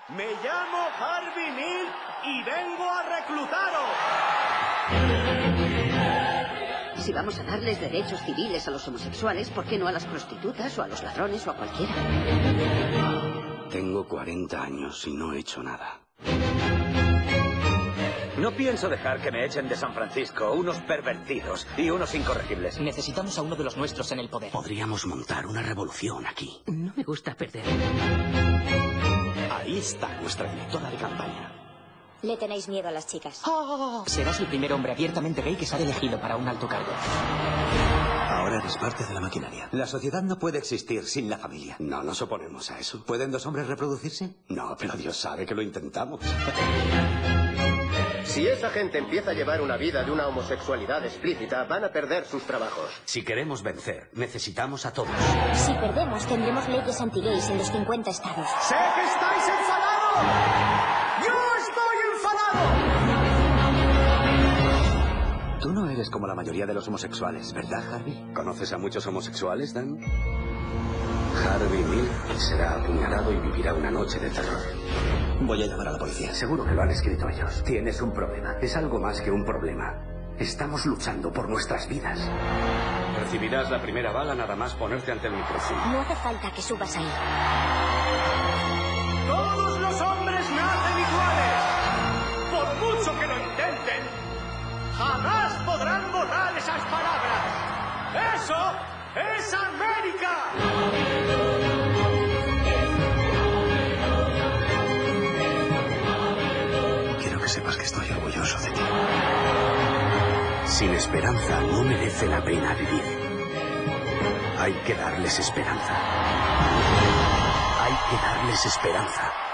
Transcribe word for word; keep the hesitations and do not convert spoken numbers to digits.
Me llamo Harvey Milk y vengo a reclutaros. Si vamos a darles derechos civiles a los homosexuales, ¿por qué no a las prostitutas o a los ladrones o a cualquiera? Tengo cuarenta años y no he hecho nada. No pienso dejar que me echen de San Francisco unos pervertidos y unos incorregibles. Necesitamos a uno de los nuestros en el poder. Podríamos montar una revolución aquí. No me gusta perder. Ahí está nuestra directora de campaña. Le tenéis miedo a las chicas. Oh, serás el primer hombre abiertamente gay que será elegido para un alto cargo. Ahora eres parte de la maquinaria. La sociedad no puede existir sin la familia. No nos oponemos a eso. ¿Pueden dos hombres reproducirse? No, pero Dios sabe que lo intentamos. Si esa gente empieza a llevar una vida de una homosexualidad explícita, van a perder sus trabajos. Si queremos vencer, necesitamos a todos. Si perdemos, tendremos leyes anti-gays en los cincuenta estados. ¡Sé que estáis enfadados! ¡Yo estoy enfadado! Tú no eres como la mayoría de los homosexuales, ¿verdad, Harvey? ¿Conoces a muchos homosexuales, Dan? Harvey Milk será apuñalado y vivirá una noche de terror. Voy a llamar a la policía. Seguro que lo han escrito ellos. Tienes un problema. Es algo más que un problema. Estamos luchando por nuestras vidas. Recibirás la primera bala nada más ponerte ante el micrófono. No hace falta que subas ahí. Todos los hombres nacen iguales. Por mucho que lo intenten, jamás podrán borrar esas palabras. ¡Eso es América! Quiero que sepas que estoy orgulloso de ti. Sin esperanza no merece la pena vivir. Hay que darles esperanza. Hay que darles esperanza.